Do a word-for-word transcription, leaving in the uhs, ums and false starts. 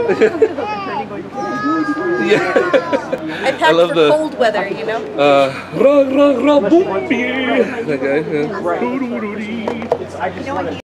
Yeah. I packed love for the- cold weather, you know? Uh, ra ra ra boom. Okay. Yeah. You know what?